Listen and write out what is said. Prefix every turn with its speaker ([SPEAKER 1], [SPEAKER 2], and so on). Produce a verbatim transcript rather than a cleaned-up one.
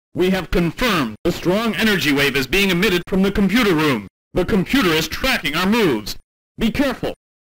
[SPEAKER 1] We have confirmed the strong energy wave is being emitted from the computer room. The computer is tracking our moves. Be careful.